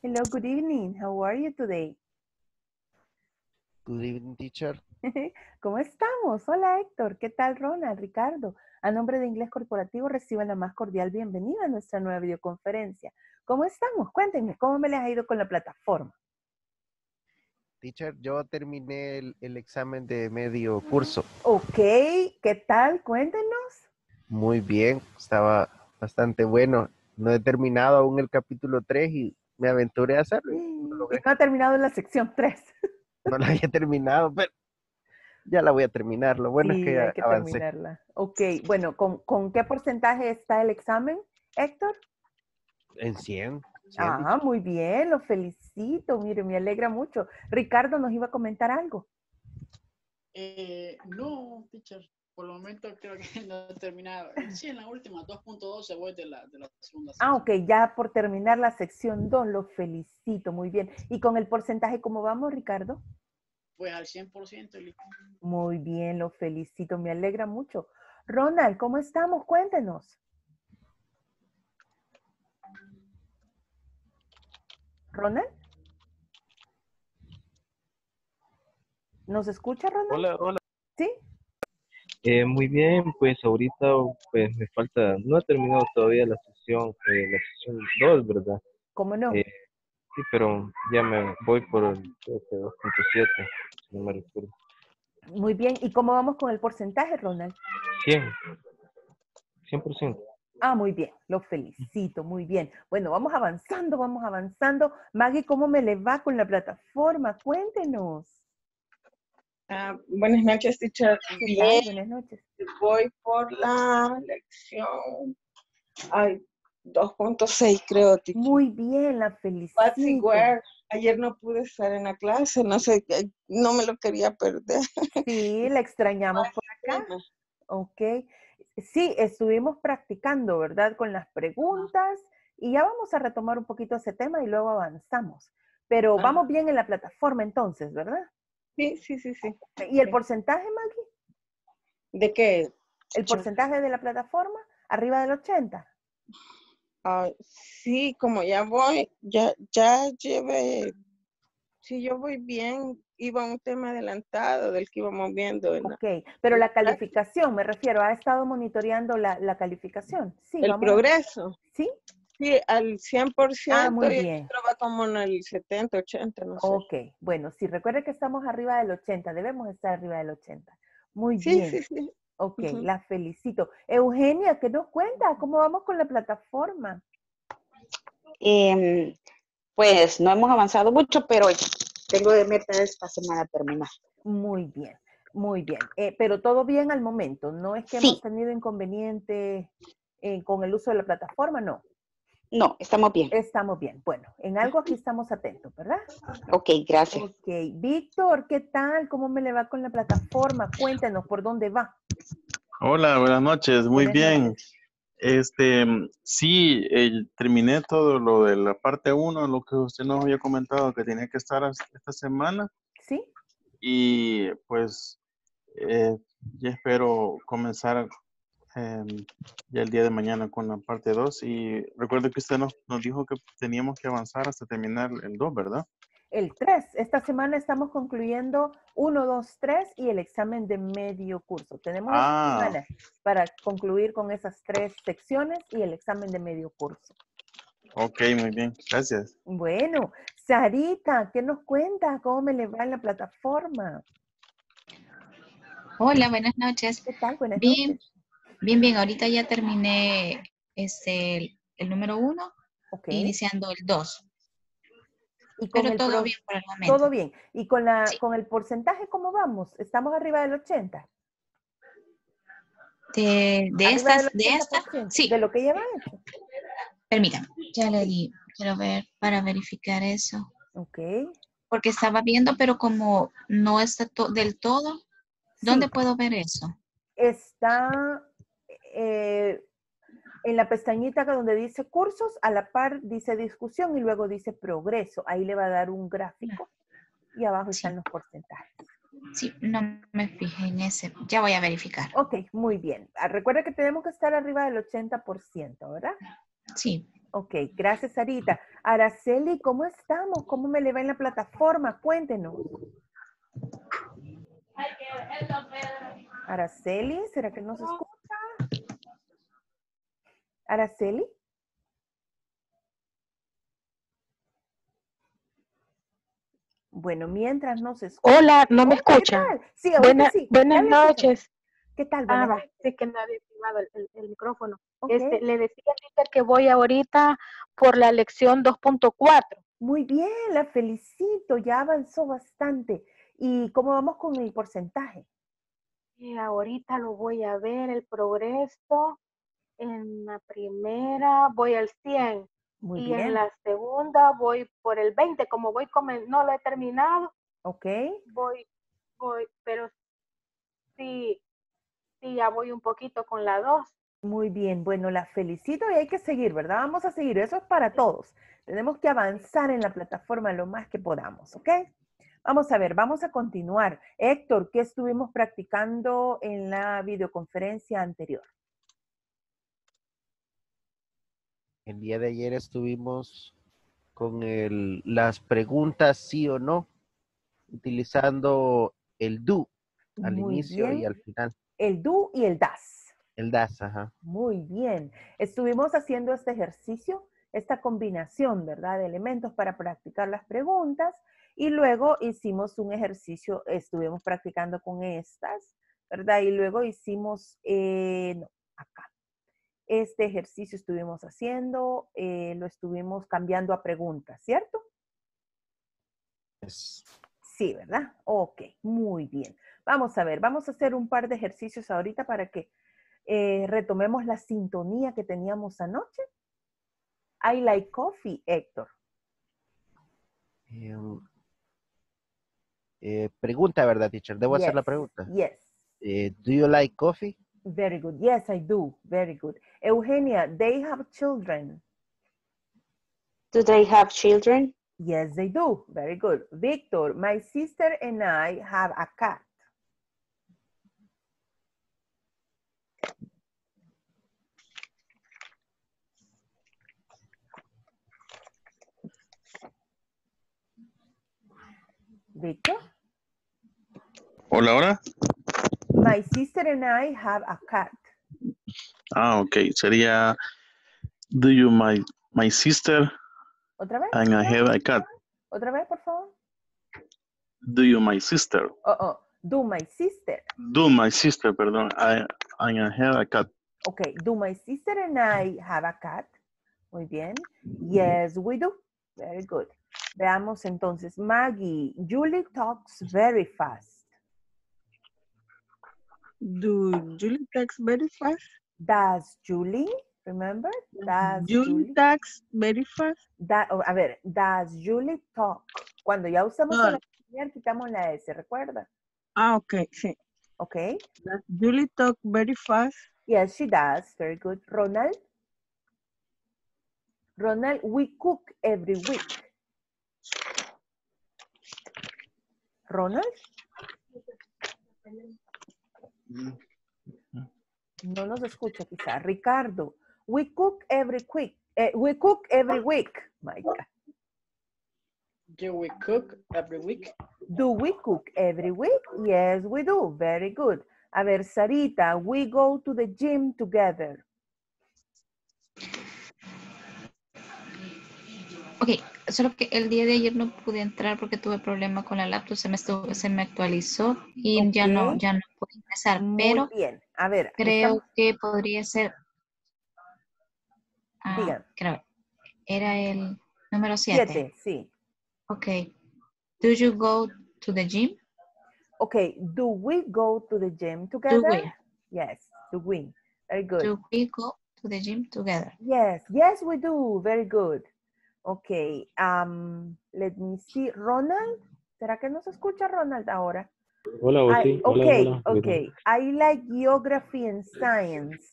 Hello, good evening. How are you today? Good evening, teacher. ¿Cómo estamos? Hola, Héctor. ¿Qué tal, Ronald, Ricardo? A nombre de Inglés Corporativo, reciban la más cordial bienvenida a nuestra nueva videoconferencia. ¿Cómo estamos? Cuéntenme, ¿cómo me les ha ido con la plataforma? Teacher, yo terminé el examen de medio curso. Ok, ¿qué tal? Cuéntenos. Muy bien, estaba bastante bueno. No he terminado aún el capítulo 3 y me aventuré a hacerlo y lo Y logré. no ha terminado la sección 3. No la había terminado, pero ya la voy a terminar. Lo bueno es que Sí, hay ya que avancé terminarla. Ok, bueno, ¿con qué porcentaje está el examen, Héctor? en 100, Ah, teacher. muy bien, lo felicito. Mire, me alegra mucho. Ricardo nos iba a comentar algo. No, teacher, por el momento creo que no he terminado. Sí, en la última, 2.12 voy de la segunda Ah, sección. ok, ya por terminar la sección 2, lo felicito, muy bien. ¿Y con el porcentaje cómo vamos, Ricardo? Pues al 100%. Muy bien, lo felicito, me alegra mucho. Ronald, ¿cómo estamos? Cuéntenos. ¿Ronald? ¿Nos escucha, Ronald? Hola, hola. ¿Sí? Muy bien, pues ahorita pues me falta, no he terminado todavía la sesión 2, ¿verdad? ¿Cómo no? Eh, sí, pero ya me voy por el creo que 2.7, si no me recuerdo. Muy bien, ¿y cómo vamos con el porcentaje, Ronald? 100, 100%. Ah, muy bien, lo felicito, muy bien. Bueno, vamos avanzando, vamos avanzando. Maggie, ¿cómo me le va con la plataforma? Cuéntenos. Buenas noches, teacher. ¿Qué Bien, tal? Buenas noches. voy por la lección ay, 2.6, creo, teacher. Muy bien, la Patsy felicito. Ware. Ayer no pude estar en la clase, no sé, no me lo quería perder. Sí, la extrañamos por acá. Pena. Ok. Sí, estuvimos practicando, ¿verdad? Con las preguntas y ya vamos a retomar un poquito ese tema y luego avanzamos. Pero Ajá. vamos bien en la plataforma entonces, ¿verdad? Sí, sí, sí, sí. ¿Y el Sí. porcentaje, Maggie? ¿De qué, ¿El teacher? porcentaje de la plataforma? ¿Arriba del 80? Sí, como ya voy, ya llevé, sí, yo voy bien, iba un tema adelantado del que íbamos viendo Ok, pero en la la práctica. calificación, me refiero, ¿ha estado monitoreando la calificación? Sí, El vamos a... progreso. ¿Sí? Sí, al Ah, 100% muy y el bien. otro va como en el 70, 80, no sé. Ok, bueno, sí, recuerde que estamos arriba del 80, debemos estar arriba del 80. Muy Sí, bien, sí, sí. ok, Ujú. la felicito. Eugenia, ¿qué nos cuenta? ¿Cómo vamos con la plataforma? Em, pues no hemos avanzado mucho, pero tengo de meta esta semana terminar. Muy bien, muy bien. Pero todo bien al momento, no es que hemos Sí, tenido inconveniente con el uso de la plataforma, no. no, estamos bien. Estamos bien. Bueno, en algo aquí estamos atentos, ¿verdad? Ok, gracias. Ok, Víctor, ¿qué tal? ¿Cómo me le va con la plataforma? Cuéntenos por dónde va. Hola, buenas noches, muy Buenas bien. noches. Sí, terminé todo lo de la parte uno, lo que usted nos había comentado que tenía que estar esta semana ¿Sí? y pues eh, ya espero comenzar em, ya el día de mañana con la parte 2 y recuerdo que usted nos dijo que teníamos que avanzar hasta terminar el 2, ¿verdad? El 3. Esta semana estamos concluyendo 1, 2, 3 y el examen de medio curso. Tenemos esta Ah, semana para concluir con esas 3 secciones y el examen de medio curso. ok, muy bien, gracias. Bueno, Sarita, ¿qué nos cuenta? ¿Cómo me le va en la plataforma? Hola, buenas noches. ¿Qué tal? Buenas noches. Bien, bien. Ahorita ya terminé el número 1, Ok. iniciando el 2. Y con Pero el todo bien por el momento. todo bien. ¿Y Sí. con el porcentaje cómo vamos? ¿Estamos arriba del 80? Arriba del De esta, 80% sí. de lo que lleva hecho. Permítame. Ya le di. Quiero ver para verificar eso. Ok. Porque estaba viendo, pero como no está del todo, ¿dónde Sí, puedo ver eso? está eh, en la pestañita donde dice cursos, a la par dice discusión y luego dice progreso. Ahí le va a dar un gráfico y abajo están Sí, los porcentajes. sí, no me fijé en ese. Ya voy a verificar. Ok, muy bien. Recuerda que tenemos que estar arriba del 80%, ¿verdad? Sí. Ok, gracias, Sarita. Araceli, ¿cómo estamos? ¿Cómo me le va en la plataforma? Cuéntenos. Araceli, ¿será que nos escucha? Araceli. Bueno, mientras nos escucha. Hola, ¿no me Hola, ¿qué escuchan? tal? Sí, ahorita sí. Buenas Ya le escuchamos. noches. ¿Qué tal? Ah, Buenas va, sí que no había activado el micrófono. Ok. Le decía a Rita que voy ahorita por la lección 2.4. Muy bien, la felicito, ya avanzó bastante. ¿Y cómo vamos con el porcentaje? Ahorita lo voy a ver, el progreso. En la primera voy al 100. Muy Y bien. en la segunda voy por el 20. Como no lo he terminado. Ok. Voy, pero sí, ya voy un poquito con la 2. Muy bien, bueno, la felicito y hay que seguir, ¿verdad? Vamos a seguir, eso es para todos. Tenemos que avanzar en la plataforma lo más que podamos, ¿ok? Vamos a ver, vamos a continuar. Héctor, ¿qué estuvimos practicando en la videoconferencia anterior? El día de ayer estuvimos con las preguntas sí o no, utilizando el do al Muy inicio bien. y al final. El do y el das. El das, ajá. Muy bien. Estuvimos haciendo este ejercicio, esta combinación, ¿verdad? De elementos para practicar las preguntas y luego hicimos un ejercicio, estuvimos practicando con estas, ¿verdad? Y luego hicimos, no, acá. Este ejercicio estuvimos haciendo, lo estuvimos cambiando a preguntas, ¿cierto? Sí, ¿verdad? Ok, muy bien. Vamos a ver, vamos a hacer un par de ejercicios ahorita para que retomemos la sintonía que teníamos anoche. I like coffee, Héctor. Pregunta, ¿verdad, teacher? ¿Debo hacer la Yes, pregunta? yes. Do you like coffee? Very good. Yes, I do. Very good. Eugenia, they have children. Do they have children? Yes, they do. Very good. Victor, my sister and I have a cat. Victor? Hola, hola. My sister and I have a cat. Ok. Sería, do you my sister ¿Otra vez? and I have a cat? ¿Otra vez, por favor? Do you my sister? Do my sister. Do my sister, perdón. I have a cat. Okay, do my sister and I have a cat? Muy bien. Yes, we do. Very good. Veamos entonces. Maggie, Julie talks very fast. Do Julie talks very fast? Does Julie, remember? Does Julie talks very fast? A ver, does Julie talk? Cuando ya usamos el auxiliar, quitamos la S, ¿recuerda? Ok, sí. Okay. Does Julie talk very fast? Yes, she does. Very good. Ronald? Ronald, we cook every week. Ronald? No nos escucha quizá. Ricardo, we cook every week. We cook every week. My God. Do we cook every week? Do we cook every week? Yes, we do. Very good. A ver, Sarita, we go to the gym together. Ok, solo que el día de ayer no pude entrar porque tuve problema con la laptop, se me actualizó y Okay. ya no pude ingresar, Muy bien. A ver, creo que podría ser, digan. creo, era el número 7. Sí. Ok. Do you go to the gym? Okay, do we go to the gym together? Do we? Yes, do we. Very good. Do we go to the gym together? Yes, we do. Very good. Okay, let me see. Ronald, ¿será que no se escucha Ronald ahora? Hola, sí. Hola. Okay. I like geography and science.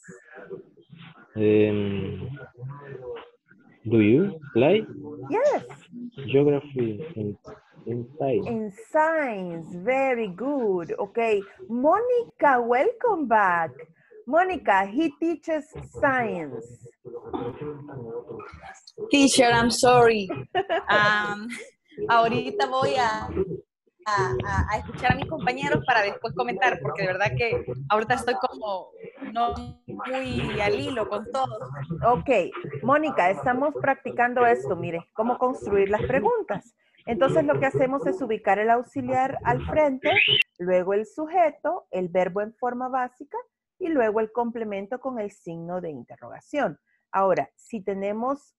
Do you like? Yes. Geography and science. In science, very good. Okay, Monica, welcome back. Monica, he teaches science. Teacher, I'm sorry. Ahorita voy a escuchar a mis compañeros para después comentar, porque de verdad que ahorita estoy como no muy al hilo con todo. Ok, Mónica, estamos practicando esto, mire, cómo construir las preguntas. Entonces lo que hacemos es ubicar el auxiliar al frente, luego el sujeto, el verbo en forma básica y luego el complemento con el signo de interrogación. Ahora, si tenemos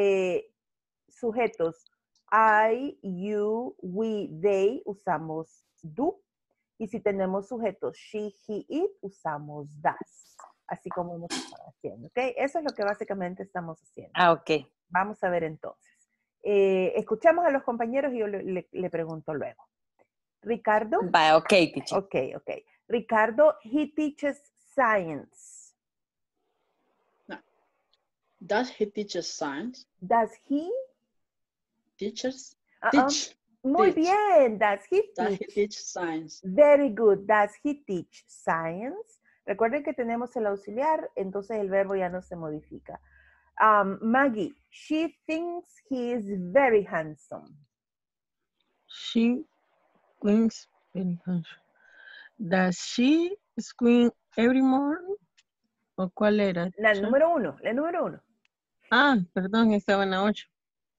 sujetos I, you, we, they, usamos do. Y si tenemos sujetos she, he, it, usamos does. Así como hemos estado haciendo, ¿ok? Eso es lo que básicamente estamos haciendo. Ok. Vamos a ver entonces. Escuchamos a los compañeros y yo le pregunto luego. Ricardo. Ok, teacher. Ok. Ricardo, he teaches science. No. Does he teach science? Does he? Teachers? Teach. Muy bien. Does he teach science? Very good. Does he teach science? Recuerden que tenemos el auxiliar, entonces el verbo ya no se modifica. Maggie, she thinks he is very handsome. She thinks very handsome. Does she scream every morning? ¿O cuál era? La número uno. Ah, perdón, estaba en la 8.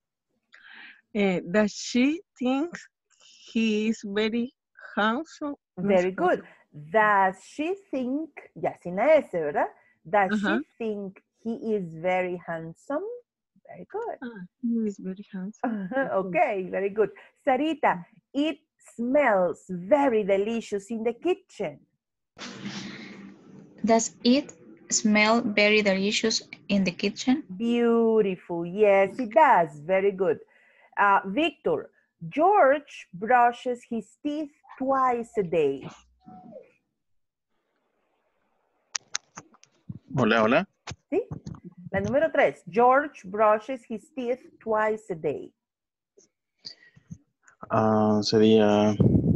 Does she think he is very handsome? Very good. Does she think, ya sin la S, ¿verdad? Does she think he is very handsome? Very good. He is very handsome. Okay, very good. Sarita, it smells very delicious in the kitchen. Does it smell very delicious in the kitchen? Beautiful. Yes, it does. Very good. Victor, George brushes his teeth twice a day. Hola. ¿Sí? La número 3. George brushes his teeth twice a day. Sería...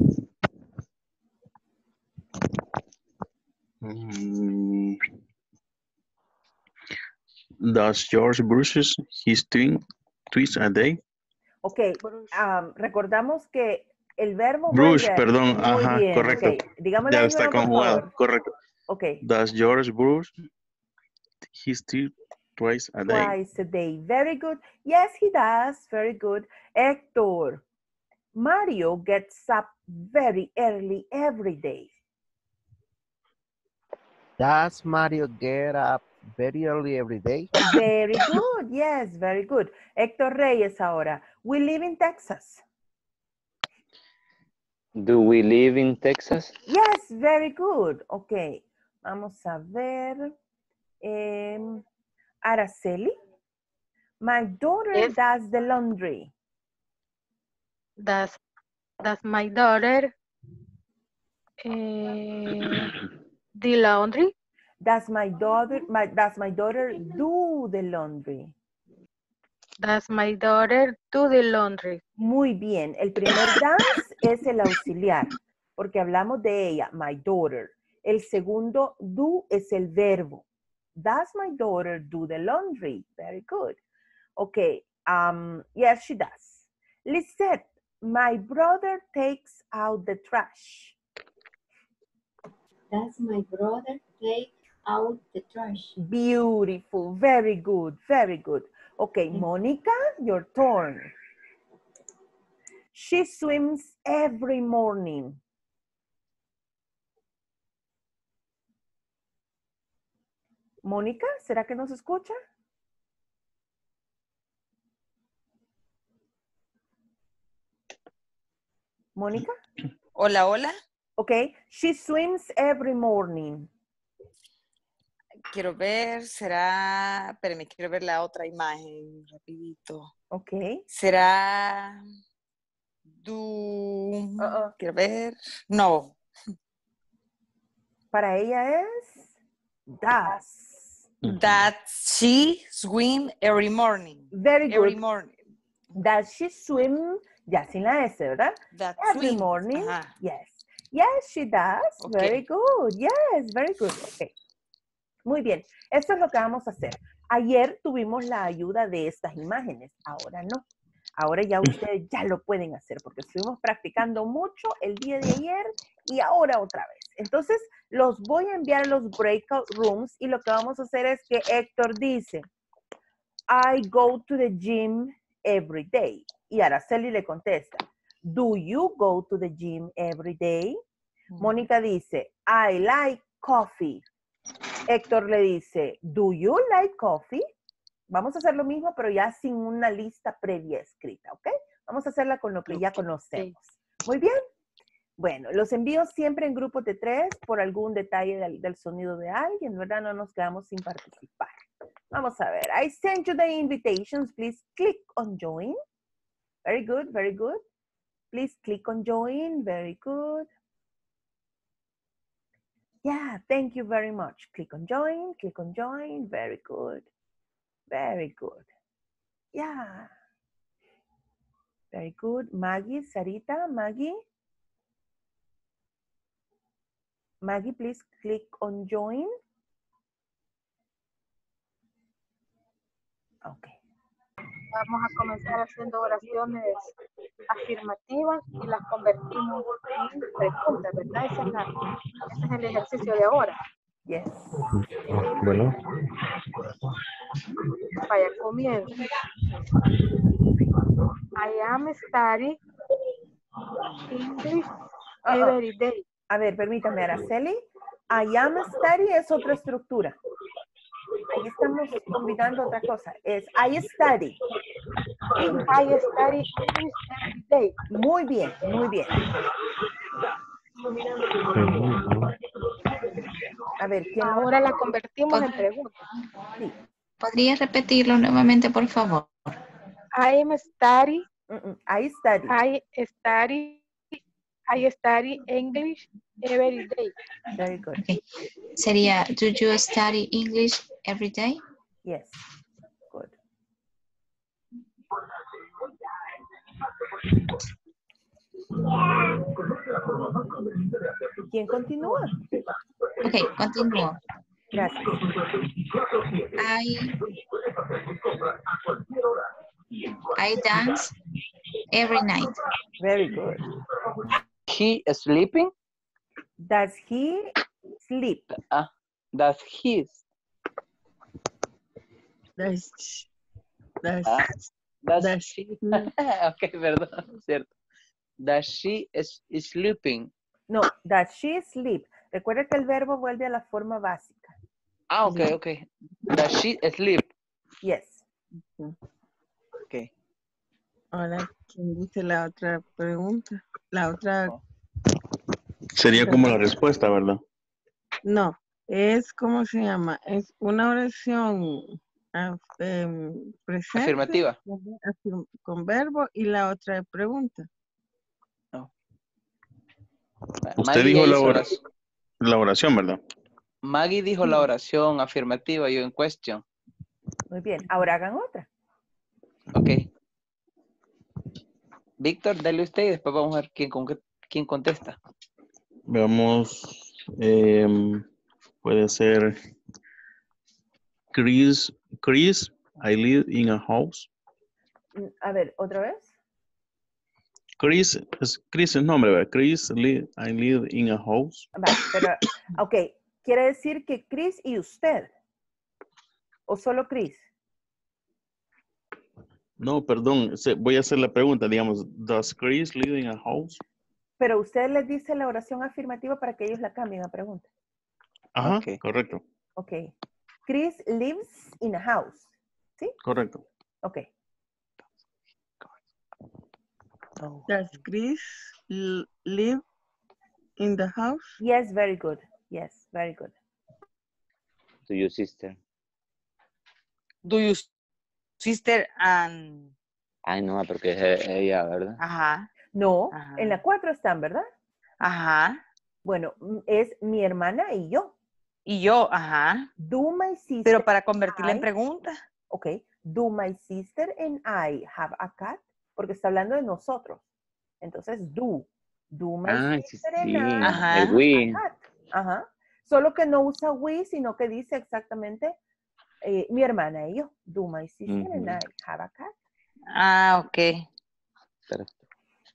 Does George brushes his teeth twice a day? Ok, recordamos que el verbo Brush, vuelve perdón, muy ajá, bien. correcto. Okay. Dígamelo Ya de está nuevo, por conjugado, favor. correcto. Ok. Does George brush his teeth twice a day? Twice a day. Very good. Yes, he does. Very good. Héctor, Mario gets up very early every day. Does Mario get up very early every day? Very good. Yes, very good. Héctor Reyes ahora. We live in Texas. Do we live in Texas? Yes, very good. Ok. Vamos a ver. Araceli. My daughter does the laundry. Does my daughter the laundry? Does my daughter do the laundry? Does my daughter do the laundry? Muy bien. El primer does es el auxiliar, porque hablamos de ella, my daughter. El segundo do es el verbo. Does my daughter do the laundry? Very good. Okay. Yes, she does. Lisette, my brother takes out the trash. Does my brother take out the trash? Beautiful. Very good. Very good. Okay, Monica, your turn. She swims every morning. Mónica, ¿será que nos escucha? Mónica? Hola, hola. Okay, she swims every morning. Quiero ver, será, espérame, quiero ver la otra imagen, rapidito. Okay. Será, quiero ver, no. Para ella es, does. That she swim every morning. Very good. Every morning. Does she swim, ya sin la S, ¿verdad? That every swim. morning, Ajá. yes. Yes, she does. Okay. Very good. Yes, very good. Okay. Muy bien. Esto es lo que vamos a hacer. Ayer tuvimos la ayuda de estas imágenes, ahora no. Ahora ya ustedes ya lo pueden hacer porque estuvimos practicando mucho el día de ayer y ahora otra vez. Entonces, los voy a enviar a los breakout rooms y lo que vamos a hacer es que Héctor dice, I go to the gym every day. Y Araceli le contesta, do you go to the gym every day? Mónica dice, I like coffee. Héctor le dice, do you like coffee? Vamos a hacer lo mismo, pero ya sin una lista previa escrita, ¿ok? Vamos a hacerla con lo que ya conocemos. Muy bien. Bueno, los envío siempre en grupos de 3 por algún detalle del sonido de alguien, ¿verdad? No nos quedamos sin participar. Vamos a ver. I sent you the invitations. Please click on join. Very good, very good. Please click on join. Very good. Yeah, thank you very much. Click on join, click on join. Very good. Very good. Yeah. Very good. Maggie, Sarita, Maggie. Maggie, please click on join. Okay. Vamos a comenzar haciendo oraciones afirmativas y las convertimos en preguntas, ¿verdad? Ese es el ejercicio de ahora. Yes. Bueno. Vaya, comienzo. I am studying English every day. A ver, permítame, Araceli. I am studying es otra estructura. Ahí estamos combinando otra cosa. Es I study. I study English every day. Muy bien, muy bien. A ver, ¿quién ahora la convertimos en pregunta. Sí. ¿Podría repetirlo nuevamente, por favor? I am study. I study. I study English every day. Very good. Okay. Sería, do you study English every day? Yes. Good. ¿Quién continúa? Ok, continúo. Gracias. I dance every night. Very good. He is sleeping? Does he sleep? Does he? Does she? Ok, perdón, cierto. Does she is sleeping? No, does she sleep? Recuerda que el verbo vuelve a la forma básica. Ah, ok, ok. Does she sleep? Yes. Ok. Ahora, ¿quién dice la otra pregunta? La otra... Sería como la respuesta, ¿verdad? No, es, ¿cómo se llama? Es una oración presente. Afirmativa. Con verbo y la otra es pregunta. Usted dijo la oración, ¿verdad? Maggie dijo la oración afirmativa, yo en question. Muy bien, ahora hagan otra. Ok. Víctor, dale usted y después vamos a ver quién contesta. Veamos, puede ser Chris, I live in a house. A ver, ¿otra vez? Chris es nombre, ¿verdad? Chris, I live in a house. Vale, pero, ok, ¿quiere decir que Chris y usted? ¿O solo Chris? No, perdón, voy a hacer la pregunta, digamos, does Chris live in a house? Pero usted les dice la oración afirmativa para que ellos la cambien a pregunta. Ajá, Okay. Correcto. Ok. Chris lives in a house. ¿Sí? Correcto. Ok. Does Chris live in the house? Yes, very good. Yes, very good. To your sister. Do you sister and... Ay, no, porque es ella, ¿verdad? Ajá. No, Ajá. en la 4 están, ¿verdad? Ajá. Bueno, es mi hermana y yo. Y yo, ajá. Do my sister. Pero para convertirla en pregunta. Ok. Do my sister and I have a cat? Porque está hablando de nosotros. Entonces, do. Do my sister and I have el we. a cat? Ajá. Solo que no usa we, sino que dice exactamente Mi hermana y yo. Do my sister and Ujú. I have a cat? Ah, ok. Perfecto.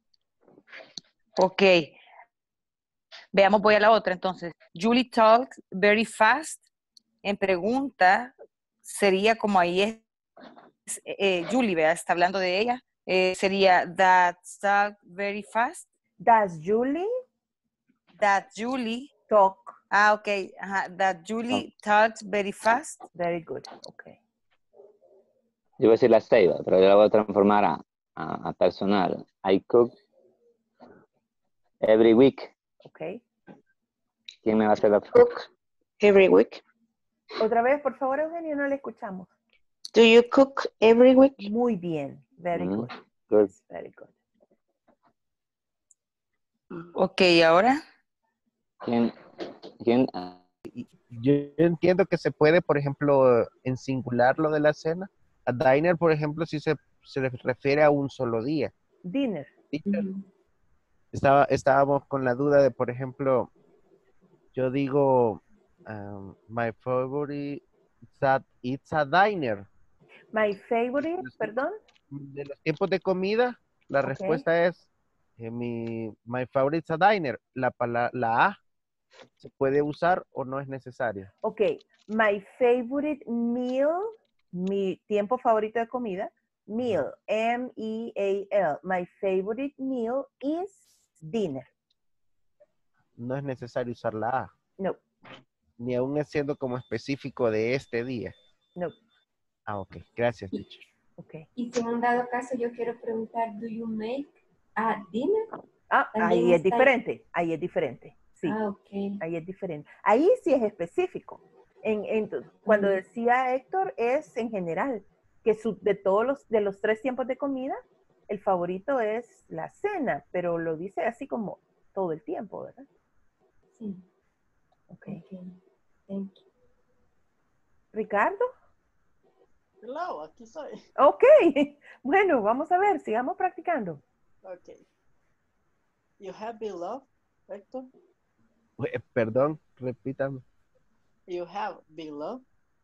Ok. Veamos, voy a la otra entonces. Julie talks very fast. En pregunta sería como ahí es Julie, ¿verdad? Está hablando de ella. Sería that talk very fast. Does Julie That Julie talk? Ah, ok. Ajá. That Julie talks very fast. Very good. Okay. Yo voy a decir la Stable, pero yo la voy a transformar a personal. I cook every week. Okay. ¿Quién me va a hacer la Cook every week. Otra vez, por favor, Eugenio, no le escuchamos. Do you cook every week? Muy bien. Very good. Good. Very good. Ok, ¿ahora? ¿Quién? Yo entiendo que se puede, por ejemplo, en singular lo de la cena. A diner, por ejemplo, si se refiere a un solo día. Dinner. Estábamos con la duda de, por ejemplo, yo digo, my favorite, it's a diner. My favorite, perdón. De los tiempos de comida, la Ok. respuesta es, my favorite is a diner. La A se puede usar o no es necesaria. Ok. My favorite meal, mi tiempo favorito de comida, meal, M-E-A-L. My favorite meal is dinner. No es necesario usar la A. No. Ni aún siendo como específico de este día. No. Ah, ok. Gracias, teacher. Okay. Y si en un dado caso yo quiero preguntar, ¿do you make a dinner? Ah, También ahí es está diferente. Ahí es diferente. Sí. Ah, ok. Ahí es diferente. Ahí sí es específico. Cuando decía Héctor, es en general. Que de los 3 tiempos de comida, el favorito es la cena. Pero lo dice así como todo el tiempo, ¿verdad? Sí. Ok. Thank you. ¿Ricardo? Hello, aquí soy. Ok. Bueno, vamos a ver. Sigamos practicando. Ok. You have been loved, Héctor? Perdón, repítame. You have been loved.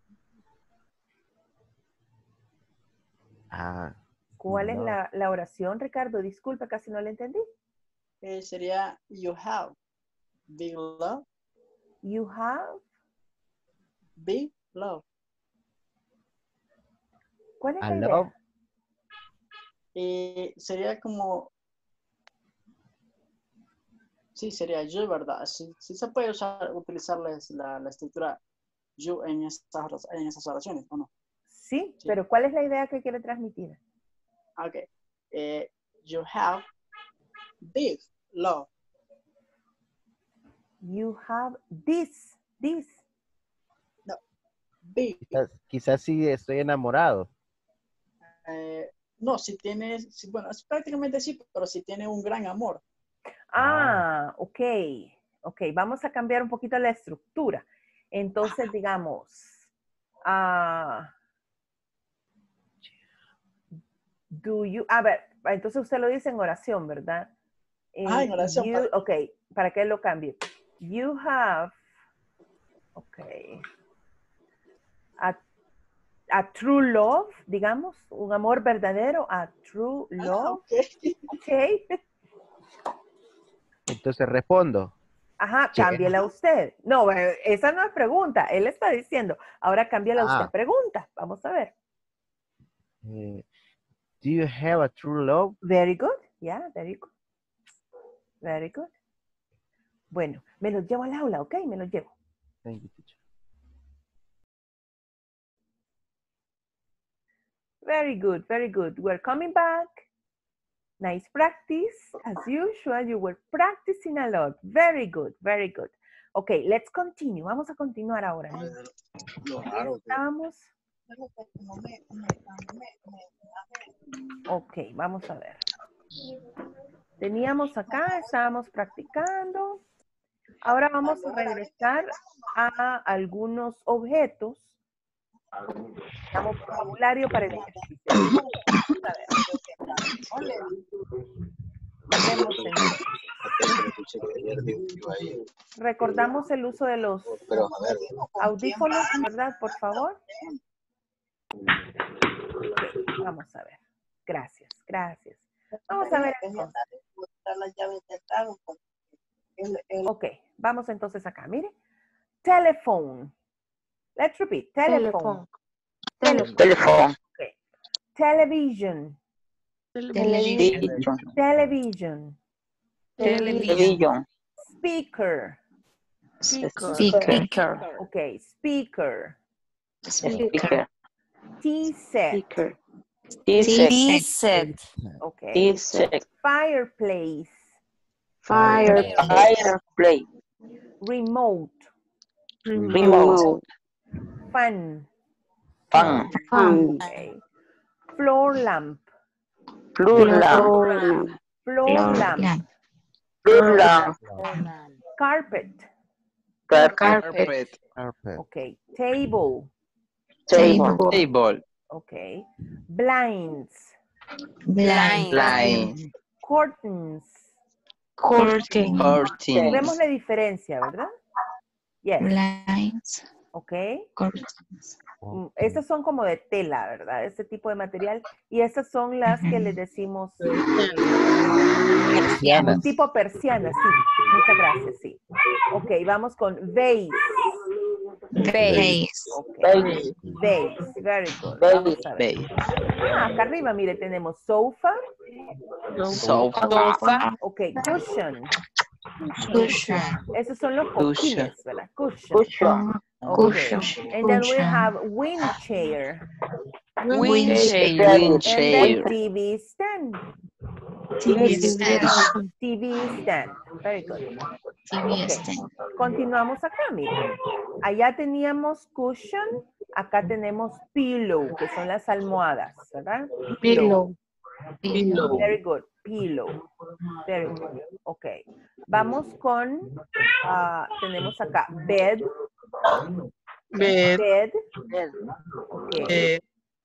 Ah. ¿Cuál es no. la oración, Ricardo? Disculpa, casi no la entendí. Sería you have been loved. You have. Been loved. ¿Cuál es la Love. idea? Sería como... Sí, sería you, ¿verdad? Sí se puede utilizar la estructura you en esas oraciones, ¿o no? Sí, pero ¿cuál es la idea que quiere transmitir? Ok. You have big love. You have this. No, big. Quizás sí estoy enamorado. No, si tienes, bueno, es prácticamente sí, pero si tiene un gran amor. Ah, ok. Ok, vamos a cambiar un poquito la estructura. Entonces, digamos, a ver, entonces usted lo dice en oración, ¿verdad? En oración. Ok, ¿para qué lo cambie? You have, ok, a true love, digamos, un amor verdadero, a true love. Ok. Entonces respondo. Ajá, cámbiela usted. No, esa no es pregunta, él está diciendo. Ahora cámbiala usted, pregunta. Vamos a ver. Do you have a true love? Very good, yeah, very good. Very good. Bueno, me los llevo al aula, ¿ok? Me los llevo. Thank you, teacher. Very good, very good. We're coming back. Nice practice. As usual, you were practicing a lot. Very good, very good. Okay, let's continue. Vamos a continuar ahora. Estamos. Ok, vamos a ver. Teníamos acá, estábamos practicando. Ahora vamos a regresar a algunos objetos. Damos vocabulario para el ejercicio. Recordamos el uso de los audífonos, ¿verdad? Por favor. Ok, vamos a ver. Gracias, gracias. Vamos a ver entonces. Ok, vamos entonces acá. Mire. Telephone. Let's repeat. Telephone. Teléfono. Okay. Television. Television. Television. Television. Speaker. Speaker. Okay, speaker. Speaker. Tea set. Tea set. Okay. Tea set. Fireplace. Fireplace. Remote. Remote. Fan. Fan. Okay. Floor lamp. Floor lamp. Floor lamp. Floor lamp. Carpet. Carpet. Okay. Table. Table. Okay. Blinds. Line. Curtains. Curtains. Vemos la diferencia, ¿verdad? Yes. Blinds. Okay. Curtains. Estas son como de tela, ¿verdad? Este tipo de material. Y estas son las que le decimos Persianas. tipo persiana, sí. Muchas gracias, sí. Ok, vamos con vase. Vase. Okay. Vase, very good. Vamos a ver. Acá arriba, mire, tenemos sofa. Sofa. Ok, cushion. Cushion. Esos son los Cushion. cojines, ¿verdad? Cushion. Okay. Cushion. And then we have wind chair. Windchair. And then TV stand. TV stand. TV stand. Very good. TV stand. Continuamos acá, miren. Allá teníamos cushion, acá tenemos pillow, que son las almohadas, ¿verdad? Pillow. Very good. Pillow. Very good. Ok. Vamos con, tenemos acá bed. Bed. Okay.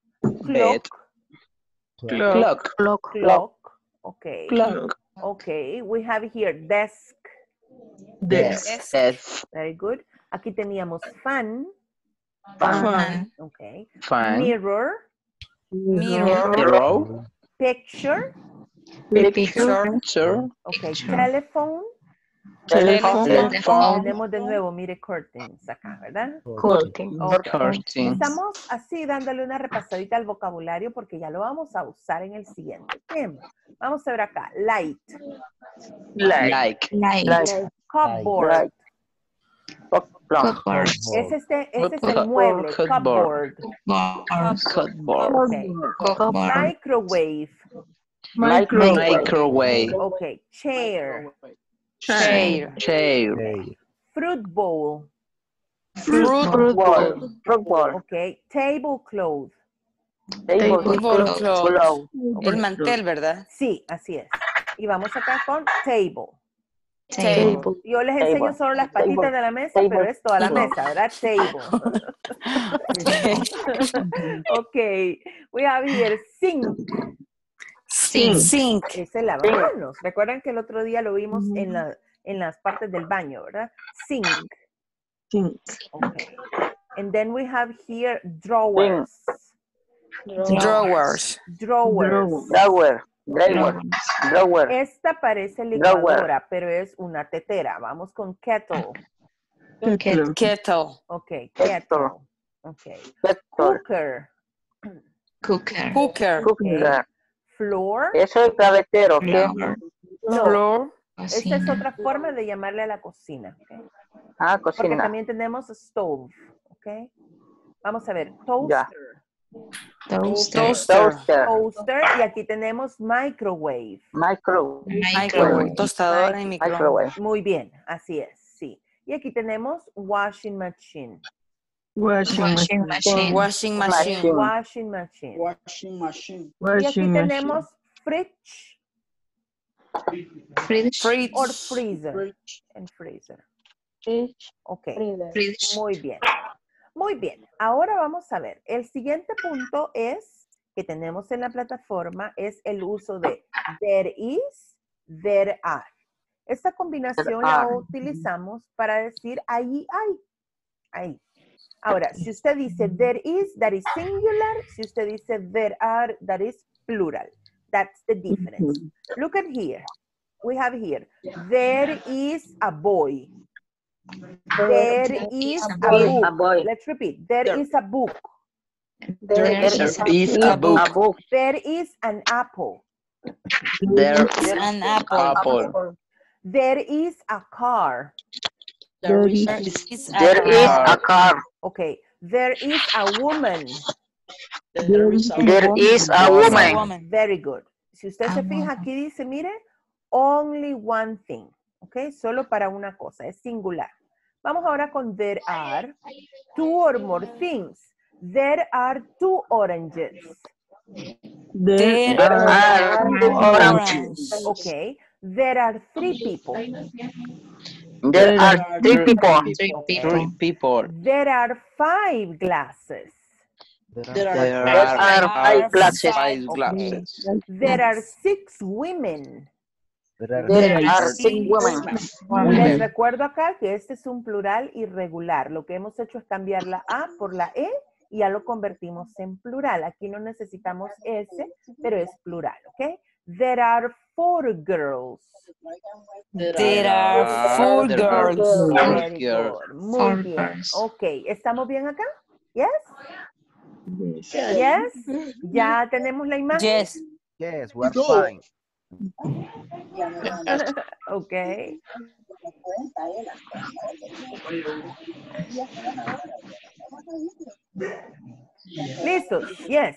Clock. Okay. Okay. We have here desk. Very good. Aquí teníamos fan. Okay. Mirror. Picture. Okay. Telephone. Tenemos de nuevo, mire, curtains acá, ¿verdad? Okay. Estamos así dándole una repasadita al vocabulario porque ya lo vamos a usar en el siguiente tema. Vamos a ver acá. Light. Cupboard. Es este es el mueble. Cupboard. Okay. Microwave. Okay. Chair. Fruit bowl. Okay. Tablecloth. El mantel, ¿verdad? Sí, así es. Y vamos acá con table. Yo les enseño solo las patitas de la mesa, pero es toda la mesa, ¿verdad? Table. Okay. We have here sink. Es el lavamanos. Recuerdan que el otro día lo vimos en las partes del baño, ¿verdad? Sink. Okay. And then we have here drawers. Esta parece licuadora, pero es una tetera. Vamos con kettle. Okay, kettle. Okay. Cooker. Okay. Floor. Eso es gavetero, ¿qué? No. Esta es otra forma de llamarle a la cocina. ¿Okay? Cocina. Porque también tenemos stove. ¿Okay? Vamos a ver. Toaster. Toaster. Y aquí tenemos microwave. Tostadora y microondas. Muy bien, así es, sí. Y aquí tenemos washing machine. Washing machine. Y aquí tenemos fridge. Or freezer. And freezer. Ok. Muy bien. Muy bien. Ahora vamos a ver. El siguiente punto es que tenemos en la plataforma es el uso de there is, there are. Esta combinación la utilizamos para decir ahí hay. Ahí. Ahora, si usted dice there is, that is singular. Si usted dice there are, that is plural. That's the difference. Look at here. We have here, there is a boy. There is a book. Let's repeat. There is a book. There is a book. There is an apple. There is an apple. There is a car. There is a car. Okay. There is a woman. There is a woman. Very good. Si usted se fija, aquí dice, mire, only one thing. Ok, solo para una cosa, es singular. Vamos ahora con there are two or more things. There are 2 oranges. There are oranges. Okay. There are 3 people. There are 3 people. Okay. There are 5 glasses. There are 5 glasses. Okay. There are 6 women. There are 6 women. Les recuerdo acá que este es un plural irregular. Lo que hemos hecho es cambiar la A por la E y ya lo convertimos en plural. Aquí no necesitamos S, pero es plural, ¿ok? There are 4 girls. There are 4 girls. Very good. Muy bien. Ok, ¿estamos bien acá? Yes? Yes? ¿Ya tenemos la imagen? Yes. Yes, we're fine. Okay. Listos? Yes.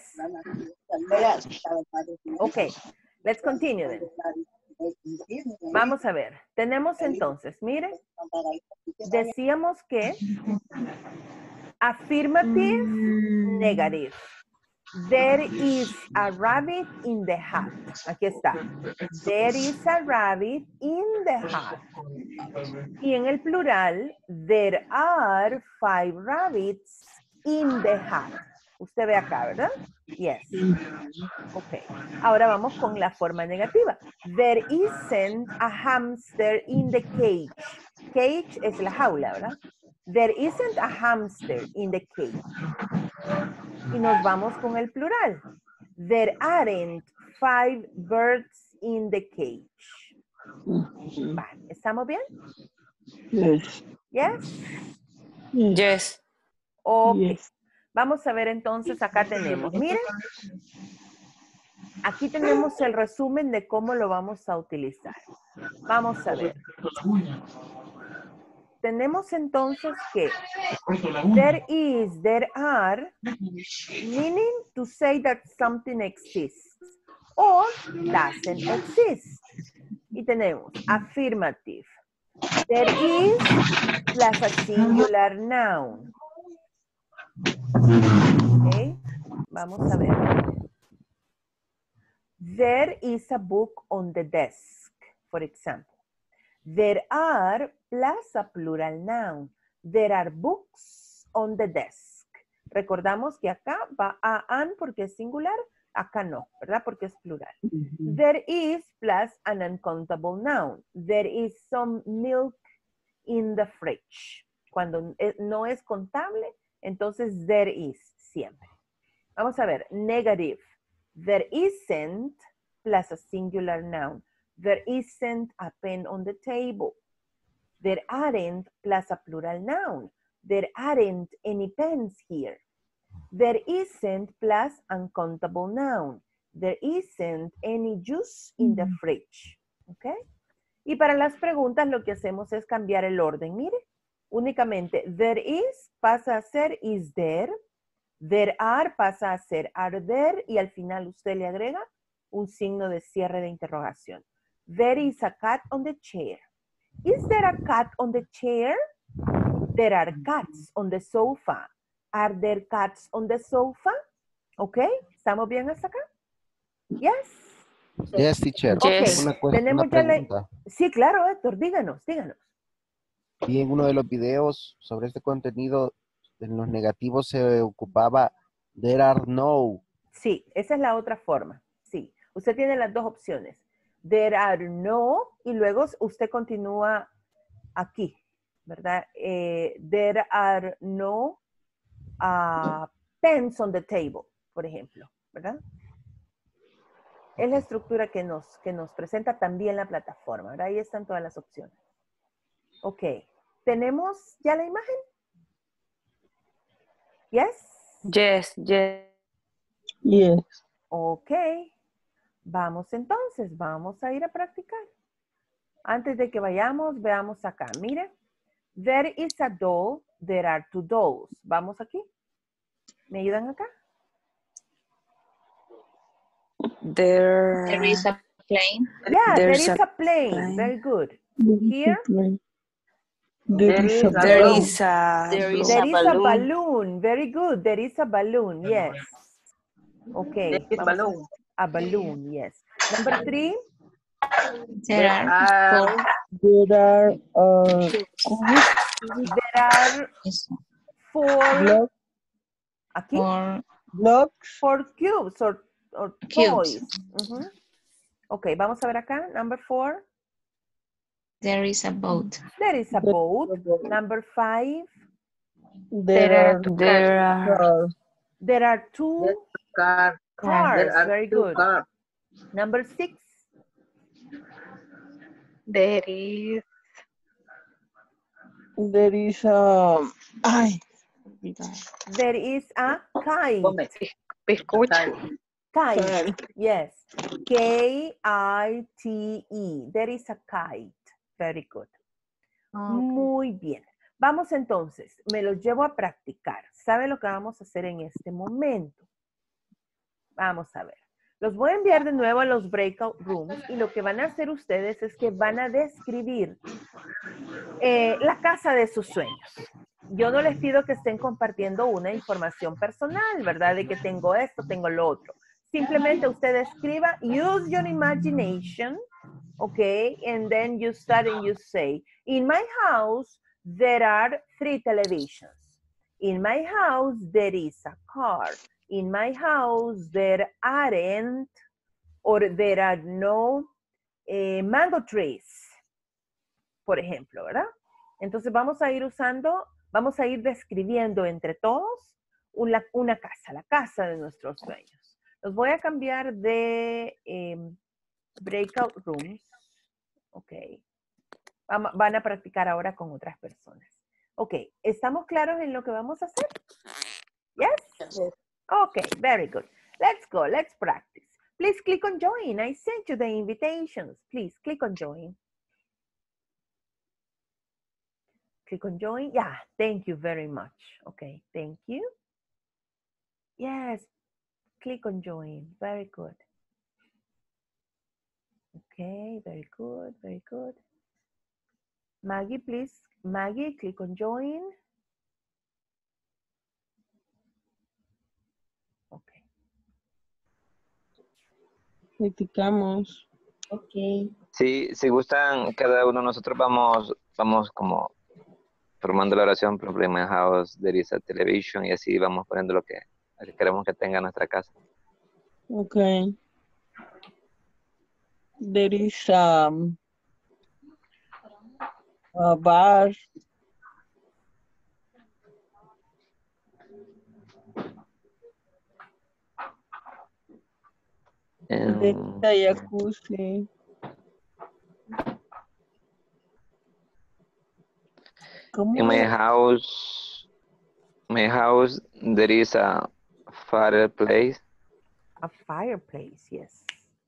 Okay. Let's continue then. Vamos a ver. Tenemos entonces, miren, decíamos que affirmative, negative. There is a rabbit in the hat. Aquí está. There is a rabbit in the hat. Y en el plural, there are 5 rabbits in the hat. Usted ve acá, ¿verdad? Yes. Ok. Ahora vamos con la forma negativa. There isn't a hamster in the cage. Cage es la jaula, ¿verdad? There isn't a hamster in the cage. Y nos vamos con el plural. There aren't 5 birds in the cage. Vale, ¿estamos bien? Yes. Yes. Yes. Ok. Yes. Vamos a ver entonces, acá tenemos, miren. Aquí tenemos el resumen de cómo lo vamos a utilizar. Vamos a ver. Tenemos entonces que there is, there are, meaning to say that something exists or doesn't exist. Y tenemos affirmative. There is plus a singular noun. Okay. Vamos a ver. There is a book on the desk, for example. There are plus a plural noun. There are books on the desk. Recordamos que acá va a an porque es singular, acá no, ¿verdad? Porque es plural. There is plus an uncountable noun. There is some milk in the fridge. Cuando no es contable, entonces there is siempre. Vamos a ver, negative. There isn't plus a singular noun. There isn't a pen on the table. There aren't plus a plural noun. There aren't any pens here. There isn't plus uncountable noun. There isn't any juice in the fridge. ¿Ok? Y para las preguntas lo que hacemos es cambiar el orden. Mire, únicamente there is pasa a ser is there. There are pasa a ser are there. Y al final usted le agrega un signo de cierre de interrogación. There is a cat on the chair. Is there a cat on the chair? There are cats on the sofa. Are there cats on the sofa? ¿Ok? ¿Estamos bien hasta acá? Yes. Yes, teacher. Yes. Tenemos Una ya la... pregunta. Sí, claro, Héctor, díganos, díganos. Vi en uno de los videos sobre este contenido, en los negativos se ocupaba there are no. Sí, esa es la otra forma. Sí, usted tiene las dos opciones. There are no y luego usted continúa aquí, ¿verdad? There are no pens on the table, por ejemplo, ¿verdad? Es la estructura que nos presenta también la plataforma, ¿verdad? Ahí están todas las opciones. Ok. ¿Tenemos ya la imagen? Yes? Yes, yes. Yes. Ok. Vamos entonces, vamos a ir a practicar. Antes de que vayamos, veamos acá. Mire. There is a doll, there are two dolls. Vamos aquí. ¿Me ayudan acá? There is a plane. Yeah, there There's is a a plane. plane. Very good. Here? There is a There balloon. is a There is There a is a balloon. balloon. Very good. There is a balloon. Yes. Okay. There is Vamos balloon. a balloon. Yes. Number 3. There are There are There are 4 aquí. blocks. 4 cubes or Cubes. toys. Ujú. Ok, vamos a ver acá. Number 4. There is a boat. There is a boat. Number 5. There are There are 2 Car. cars. There are Very 2 good. cars. Number 6. There is ay, There is a kite. bizcocho. Kite. Yes. K-I-T-E. There is a kite. Very good. Muy bien. Vamos entonces. Me los llevo a practicar. ¿Sabe lo que vamos a hacer en este momento? Vamos a ver. Los voy a enviar de nuevo a los breakout rooms y lo que van a hacer ustedes es que van a describir la casa de sus sueños. Yo no les pido que estén compartiendo una información personal, ¿verdad? De que tengo esto, tengo lo otro. Simplemente usted escriba, use your imagination, okay? And then you start and you say, in my house, there are 3 televisions. In my house, there is a car. In my house, there aren't, or there are no mango trees, por ejemplo, ¿verdad? Entonces vamos a ir vamos a ir describiendo entre todos una casa, la casa de nuestros sueños. Los voy a cambiar de breakout rooms. Ok. Van a practicar ahora con otras personas. Ok. ¿Estamos claros en lo que vamos a hacer? Yes? Okay, very good. Let's go. Let's practice. Please click on join. I sent you the invitations. Please click on join. Click on join. Yeah, thank you very much. Okay, thank you. Yes, click on join. Very good. Okay, very good, very good. Maggie, please. Maggie, click on join. Okay. Practicamos. Ok. Sí, si gustan, cada uno de nosotros vamos como formando la oración, por ejemplo, in my house there is a television, y así vamos poniendo lo que queremos que tenga nuestra casa. Okay. There is a bar. There is a jacuzzi. In my house there is a fireplace. A fireplace, yes.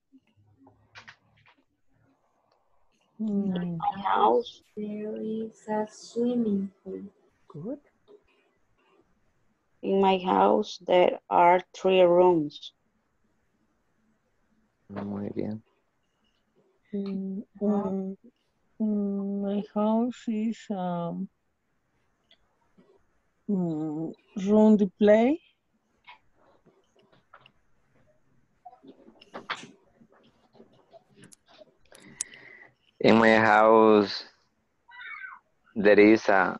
In my house, there is a swimming pool. Good. In my house, there are 3 rooms. Muy bien. My house is room to play. In my house there is a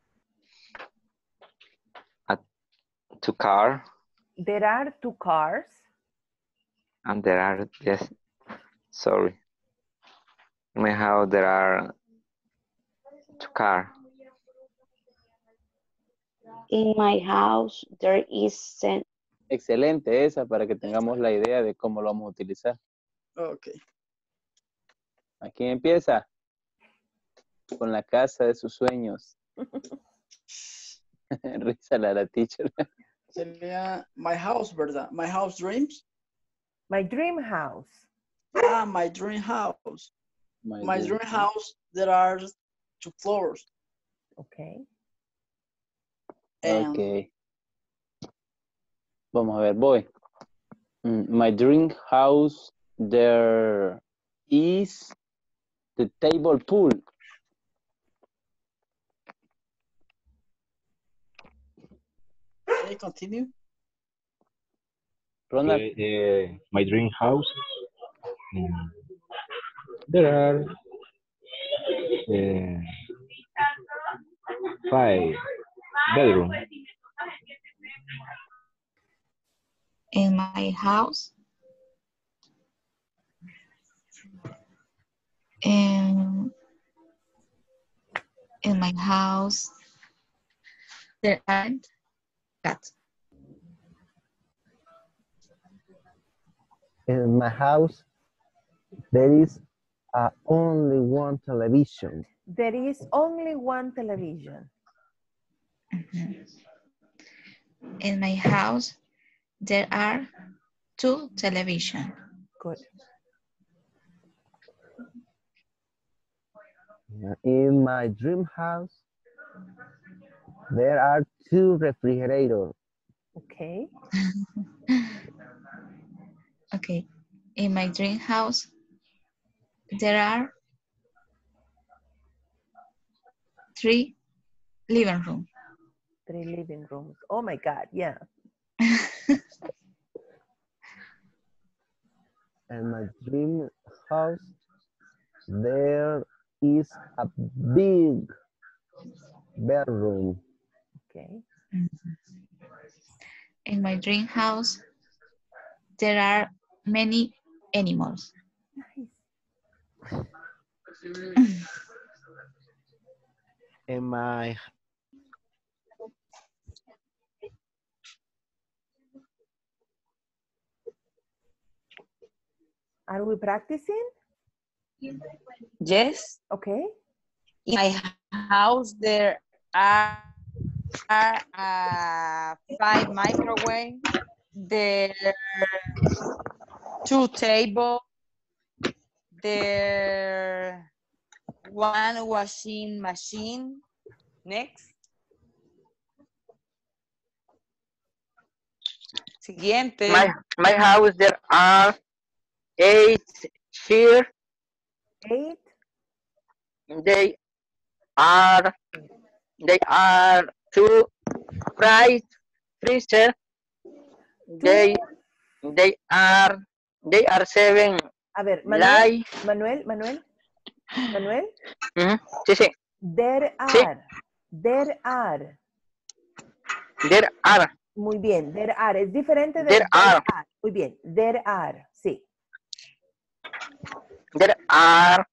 2 car. There are 2 cars. And there are, yes, sorry. In my house there are 2 cars. In my house, there is an... Excelente esa para que tengamos la idea de cómo lo vamos a utilizar. Ok. ¿A quién empieza? Con la casa de sus sueños. Risa la teacher. Sería my house, ¿verdad? My house dreams. My dream house. Ah, my dream house. My dream house, there are 2 floors. Okay. And Ok. Vamos a ver, voy. My dream house, there is the table pool. okay, continue. Ronald. Okay, my dream house. There are 5 bedrooms. In my house, in my house, there aren't cats. In my house, there is only one television. There is only one television. In my house, there are 2 televisions. Good. In my dream house, there are 2 refrigerators. Okay. Okay. In my dream house, there are 3 living rooms. 3 living rooms. Oh my God, yeah. In my dream house, there is a big bedroom. Okay. In my dream house, there are many animals. In my Are we practicing? Yes. Okay. In my house, there are 5 microwaves. There are 2 tables. There 1 washing machine. Next. Siguiente. My house, there are 8 chairs. 8. They are 2 fries freezer. They are 7 A ver, Manuel, light. Manuel. Sí, sí. There Sí. are. There are. There are. Muy bien, there are. Es diferente de There are. Muy bien, there are. Sí. There are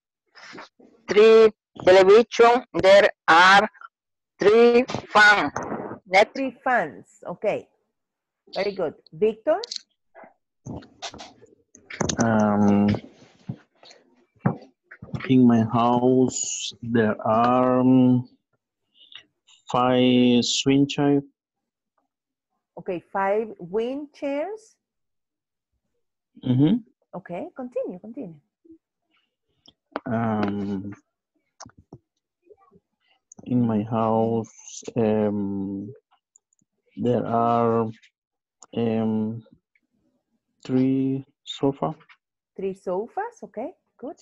3 television. There are 3 fans. Next. 3 fans. Okay. Very good. Victor? In my house, there are 5 swing chairs. Okay, 5 wind chairs. Mm-hmm. Okay, continue. In my house, there are 3 sofas. 3 sofas. Okay, good.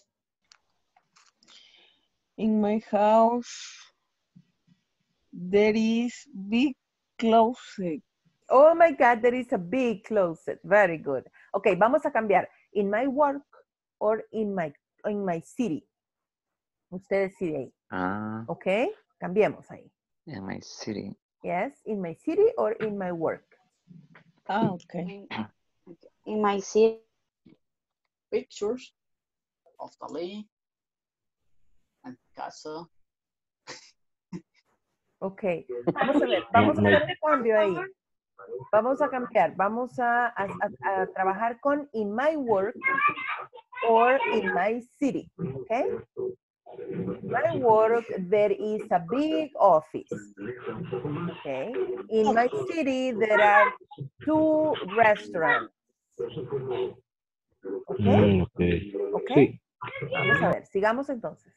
In my house, there is big closet. Oh my God, there is a big closet. Very good. Okay, vamos a cambiar. In my work or in my city. Usted decide ahí. Okay, cambiemos ahí. In my city. Yes, in my city or in my work. Okay. In my city. Pictures of the lake and castle. Ok, vamos a ver, vamos a hacer un cambio ahí. Vamos a cambiar, vamos a trabajar con in my work or in my city, okay? In my work, there is a big office, okay? In my city, there are 2 restaurants, okay? Okay. Okay? Sí. Vamos a ver, sigamos entonces.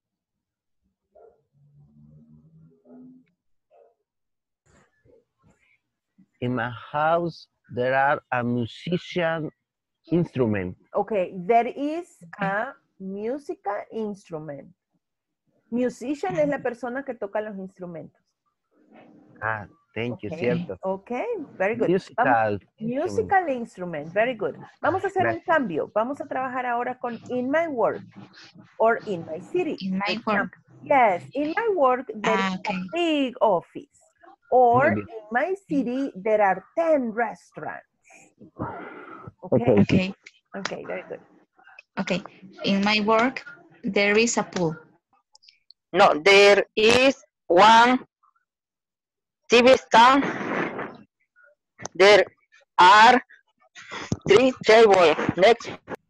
In my house, there are a musician instrument. Okay, there is a musical instrument. Musician es la persona que toca los instrumentos. Ah, thank you, Okay, cierto. okay, very good. Musical Musical instrument, very good. Vamos a hacer un cambio. Vamos a trabajar ahora con in my work or in my city. In my For work. example, yes, in my work there is Okay. a big office. Or Muy bien. in my city there are 10 restaurants. Okay? Okay. Okay, very good. Okay. In my work, there is a pool. No, there is one TV stand. There are 3 tables. Next.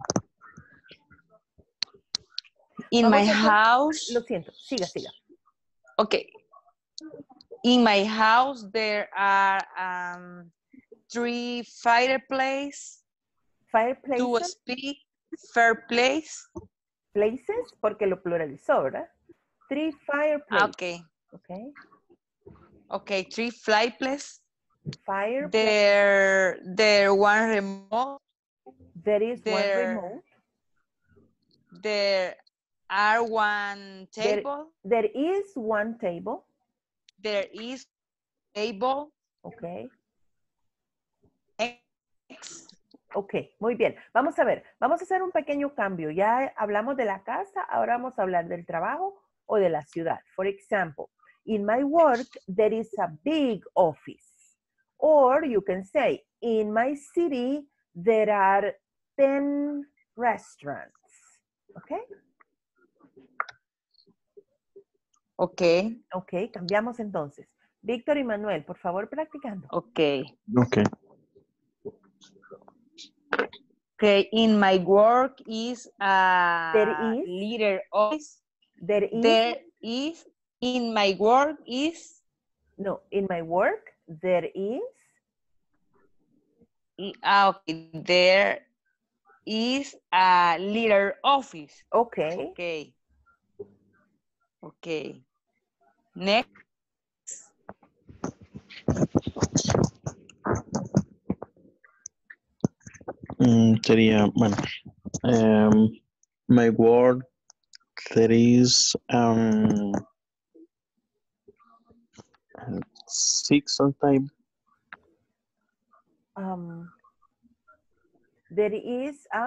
In Vamos my a hacer- house, Lo siento, siga. okay. In my house, there are 3 fireplaces, 2 Fireplaces, speak, fireplace. places, porque lo pluralizó, ¿verdad? 3 fireplaces. Okay. Okay. Okay, 3 fireplaces. Fireplace. There one remote. There is one There- remote. There are one table. There is one table. There is table. Okay. X. Ok, muy bien. Vamos a ver, vamos a hacer un pequeño cambio. Ya hablamos de la casa, ahora vamos a hablar del trabajo o de la ciudad. For example, in my work, there is a big office. Or you can say, in my city, there are 10 restaurants. Okay? Okay. Ok, cambiamos entonces. Víctor y Manuel, por favor, practicando. Okay. Okay. Okay, in my work is a There is- leader office. There is, There is, in my work is, no, in my work, there is, okay, there is a leader office. okay. Okay. Okay. Next. Sería, bueno, my word, there is 6 sometimes. There is a,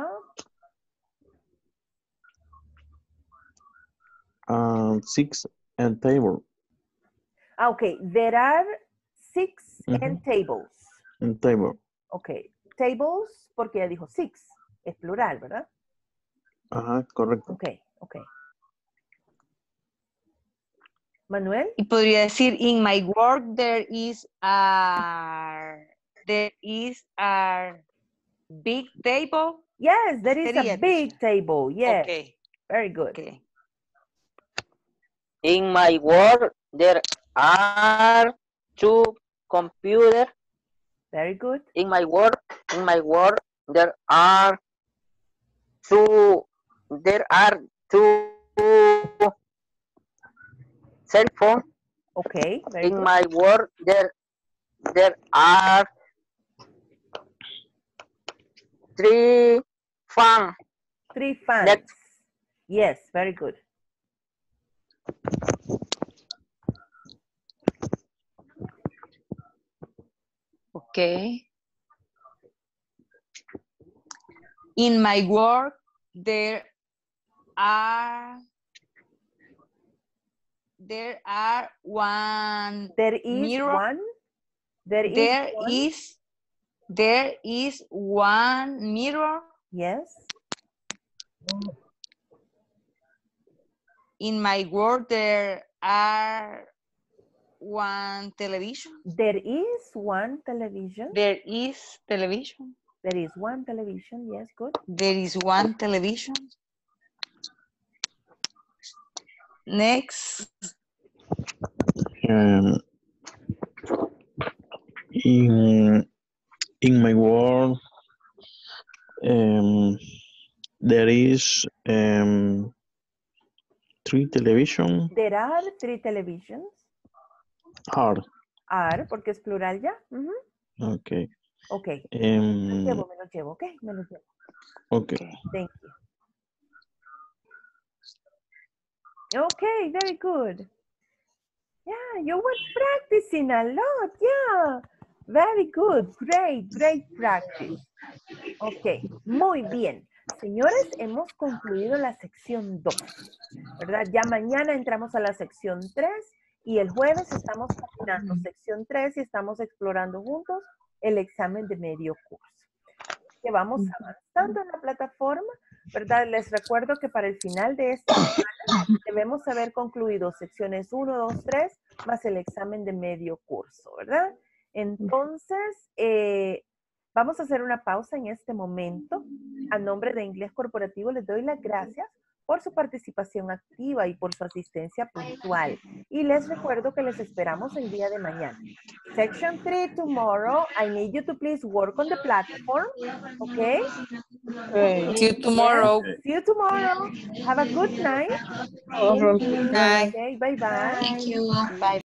6 and table. okay, there are 6 and tables. And table. Okay, tables, porque ya dijo 6, es plural, ¿verdad? Ajá, correcto. Okay. Manuel? Y podría decir, in my work there is a big table. Yes, there is Sería, a big table. Yes, Okay. very good. Okay. In my work, there are 2 computers. Very good. In my work, there are 2 cell phones. Okay, very In good. my work, there are 3 fans. 3 fans. Next. Yes, very good. Okay. In my work, there are one There is mirror. one. There is one mirror. Yes. In my work, there are one television. There is one television. There is television. There is one television. Yes, good. There is one television. Next. In my world, there is 3 television. There are 3 televisions. Are, porque es plural ya. Okay. Okay. Me lo llevo, ok. Me lo llevo. Okay. Thank you. Okay, very good. Yeah, you were practicing a lot. Yeah. Very good. Great practice. Ok, muy bien. Señores, hemos concluido la sección 2, ¿verdad? Ya mañana entramos a la sección 3 y el jueves estamos terminando sección 3 y estamos explorando juntos el examen de medio curso. Que vamos avanzando en la plataforma, ¿verdad? Les recuerdo que para el final de esta semana debemos haber concluido secciones 1, 2, 3, más el examen de medio curso, ¿verdad? Entonces, vamos a hacer una pausa en este momento. A nombre de Inglés Corporativo les doy las gracias por su participación activa y por su asistencia puntual. Y les recuerdo que les esperamos el día de mañana. Section 3 tomorrow. I need you to please work on the platform. Okay? See you tomorrow. Yes. See you tomorrow. Have a good night. Good night. Okay, bye-bye. Thank you. Bye.